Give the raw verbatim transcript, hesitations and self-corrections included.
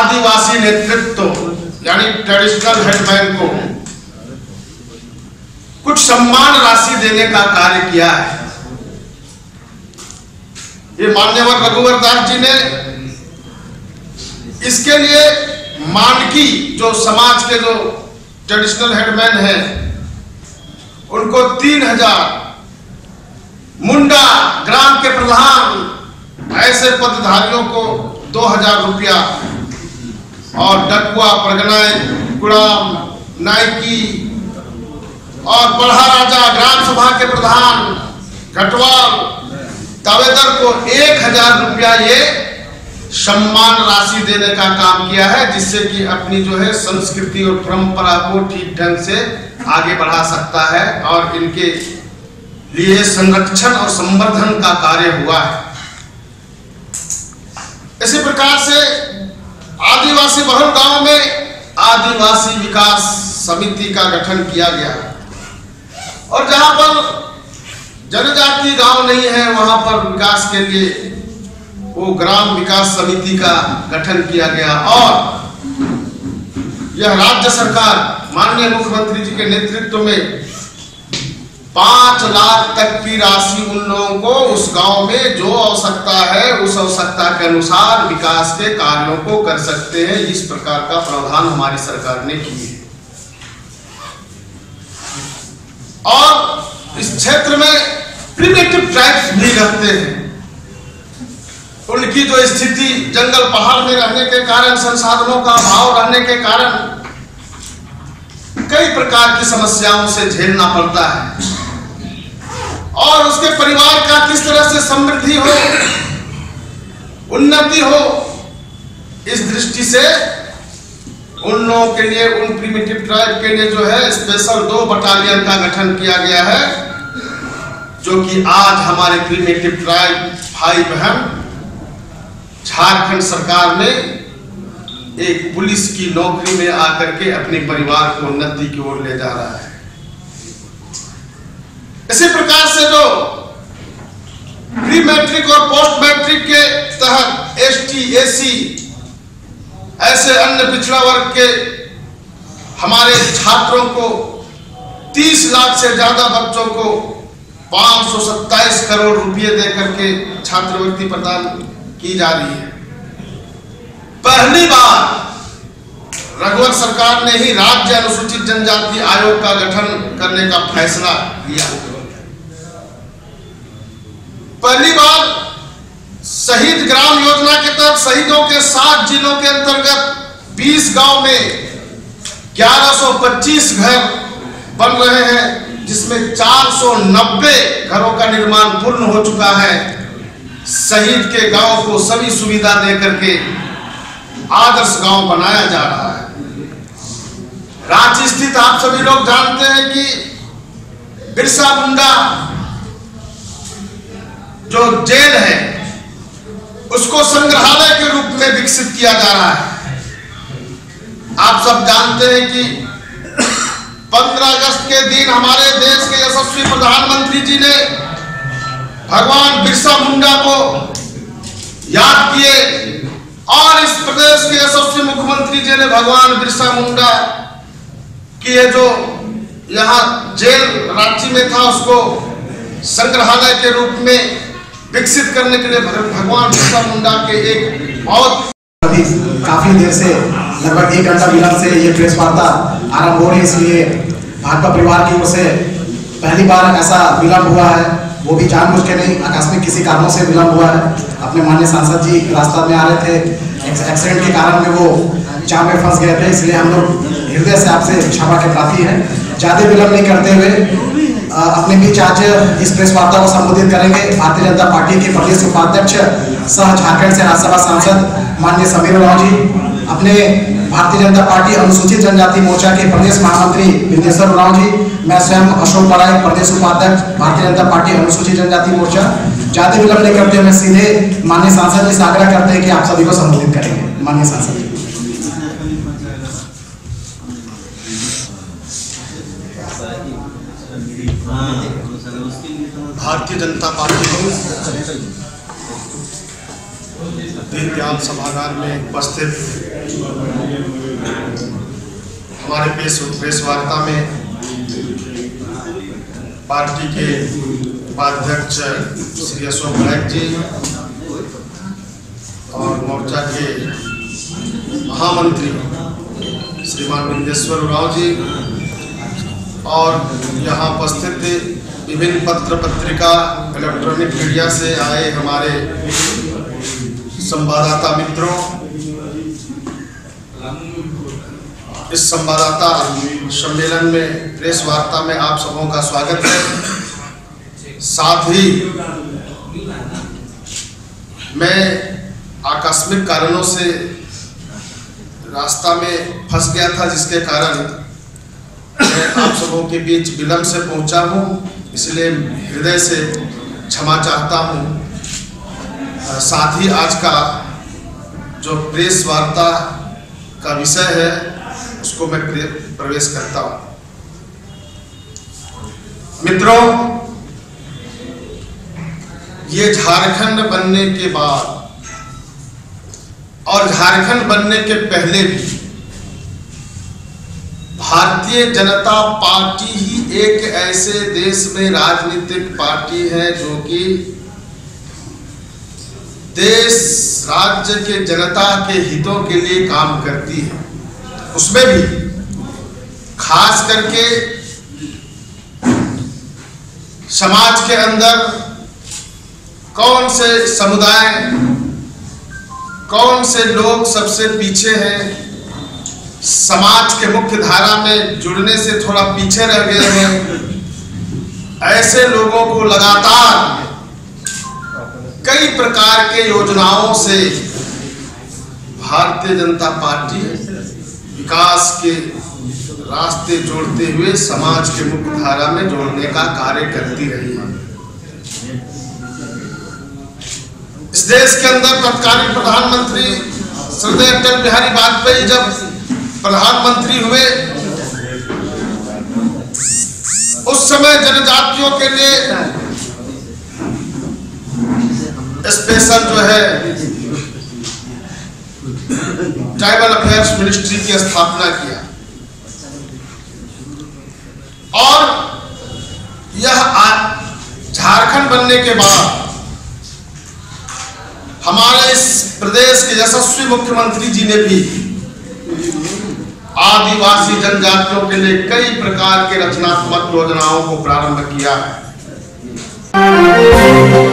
आदिवासी नेतृत्व यानी traditional headman को कुछ सम्मान राशि देने का कार्य किया है। ये मान्यवर रघुवर दास जी ने इसके लिए मांडकी जो समाज के जो ट्रेडिशनल हेडमैन हैं उनको तीन हजार, मुंडा ग्राम के प्रधान ऐसे पदधारियों को दो हजार रुपया और डकुआ, परगनाई, गुड़ाम, नायकी और पढ़ा राजा ग्राम सभा के प्रधान घटवाल, दावेदार को एक हजार रुपया ये सम्मान राशि देने का काम किया है, जिससे कि अपनी जो है संस्कृति और परंपरा को ठीक ढंग से आगे बढ़ा सकता है और इनके लिए संरक्षण और संवर्धन का कार्य हुआ है। इसी प्रकार से आदिवासी बहुल गांव में आदिवासी विकास समिति का गठन किया गया और जहां पर जनजाति गांव नहीं है वहां पर विकास के लिए वो ग्राम विकास समिति का गठन किया गया और यह राज्य सरकार माननीय मुख्यमंत्री जी के नेतृत्व में पांच लाख तक की राशि उन लोगों को उस गांव में जो आवश्यकता है उस आवश्यकता के अनुसार विकास के कार्यों को कर सकते हैं। इस प्रकार का प्रावधान हमारी सरकार ने किए है और इस क्षेत्र में प्रिमिटिव ट्राइब्स भी रहते हैं। उनकी जो स्थिति जंगल पहाड़ में रहने के कारण, संसाधनों का अभाव रहने के कारण कई प्रकार की समस्याओं से झेलना पड़ता है और उसके परिवार का किस तरह से समृद्धि हो, उन्नति हो, इस दृष्टि से उन लोगों के लिए, उन प्रिमिटिव ट्राइब के लिए जो है स्पेशल दो बटालियन का गठन किया गया है, जो कि आज हमारे प्रिमिटिव ट्राइब भाई बहन झारखंड सरकार में एक पुलिस की नौकरी में आकर के अपने परिवार को उन्नति की ओर ले जा रहा है। इसी प्रकार से जो प्री मैट्रिक और पोस्ट मैट्रिक के तहत एसटी, एसी ऐसे अन्य पिछड़ा वर्ग के हमारे छात्रों को तीस लाख से ज्यादा बच्चों को पांच सौ सत्ताईस करोड़ रुपए देकर के छात्रवृत्ति प्रदान की जा रही है। पहली बार रघुवर सरकार ने ही राज्य अनुसूचित जनजाति आयोग का गठन करने का फैसला लिया। पहली बार शहीद ग्राम योजना के तहत शहीदों के सात जिलों के अंतर्गत बीस गांव में ग्यारह सौ पच्चीस घर बन रहे हैं, जिसमें चार सौ नब्बे घरों का निर्माण पूर्ण हो चुका है। शहीद के गांव को सभी सुविधा देकर के आदर्श गांव बनाया जा रहा है। रांची स्थित आप सभी लोग जानते हैं कि बिरसा मुंडा जो जेल है उसको संग्रहालय के रूप में विकसित किया जा रहा है। आप सब जानते हैं कि पंद्रह अगस्त के दिन हमारे देश के यशस्वी प्रधानमंत्री जी ने भगवान बिरसा मुंडा को याद किए और इस प्रदेश के यशस्वी मुख्यमंत्री जी ने भगवान बिरसा मुंडा की ये जो यहाँ जेल रांची में था उसको संग्रहालय के रूप में विकसित करने के लिए भगवान बिरसा मुंडा के एक बहुत काफी देर से लगभग एक घंटा विलंब से ये प्रेस वार्ता आरंभ हो रही है, इसलिए भाजपा परिवार की ओर से पहली बार ऐसा विलंब हुआ है, वो भी जानबूझ के नहीं, आकस्मिक किसी कारणों से विलंब हुआ है। अपने माननीय सांसद जी रास्ता में आ रहे थे, एक्सीडेंट के कारण में वो जाम में फंस गए थे, इसलिए हम लोग हृदय से आपसे क्षमा के प्रार्थी हैं। ज्यादा विलंब नहीं करते हुए अपने बीच आज इस प्रेस वार्ता को संबोधित करेंगे भारतीय जनता पार्टी के प्रदेश उपाध्यक्ष सह झारखंड से राज्यसभा सांसद माननीय समीर उरांव जी, अपने भारतीय जनता पार्टी अनुसूचित जनजाति मोर्चा के प्रदेश महामंत्री विंदेश्वर उरांव जी, मैं स्वयं अशोक बराई प्रदेश उपाध्यक्ष भारतीय जनता पार्टी अनुसूचित जनजाति मोर्चा। ज्यादा विलंब नहीं करते हुए सीधे माननीय सांसद जी से आग्रह करते हैं कि आप सभी को संबोधित करेंगे। माननीय सांसद जी। भारतीय जनता पार्टी दीनदयाल सभागार में उपस्थित हमारे प्रेस प्रेस वार्ता में पार्टी के उपाध्यक्ष श्री अशोक नायक जी और मोर्चा के महामंत्री श्रीमान विंदेश्वर उरांव जी और यहाँ उपस्थित विभिन्न पत्र पत्रिका इलेक्ट्रॉनिक मीडिया से आए हमारे संवाददाता मित्रों, इस संवाददाता सम्मेलन में प्रेस वार्ता में आप सबों का स्वागत है। साथ ही मैं आकस्मिक कारणों से रास्ता में फंस गया था, जिसके कारण मैं आप सबों के बीच विलंब से पहुंचा हूं, इसलिए हृदय से क्षमा चाहता हूं। साथ ही आज का जो प्रेस वार्ता का विषय है उसको मैं प्रवेश करता हूं। मित्रों, ये झारखंड बनने के बाद और झारखंड बनने के पहले भी भारतीय जनता पार्टी ही एक ऐसे देश में राजनीतिक पार्टी है जो कि देश राज्य के जनता के हितों के लिए काम करती है। उसमें भी खास करके समाज के अंदर कौन से समुदाय, कौन से लोग सबसे पीछे हैं, समाज के मुख्य धारा में जुड़ने से थोड़ा पीछे रह गए हैं, ऐसे लोगों को लगातार कई प्रकार के योजनाओं से भारतीय जनता पार्टी विकास के रास्ते जोड़ते हुए समाज के मुख्य धारा में जोड़ने का कार्य करती रही है। इस देश के अंदर तत्कालीन प्रधानमंत्री श्रद्धेय अटल बिहारी वाजपेयी जब प्रधानमंत्री हुए, उस समय जनजातियों के लिए स्पेशल जो है ट्राइबल अफेयर्स मिनिस्ट्री की स्थापना किया और यह झारखंड बनने के बाद हमारे इस प्रदेश के यशस्वी मुख्यमंत्री जी ने भी आदिवासी जनजातियों के लिए कई प्रकार के रचनात्मक योजनाओं को प्रारंभ किया है।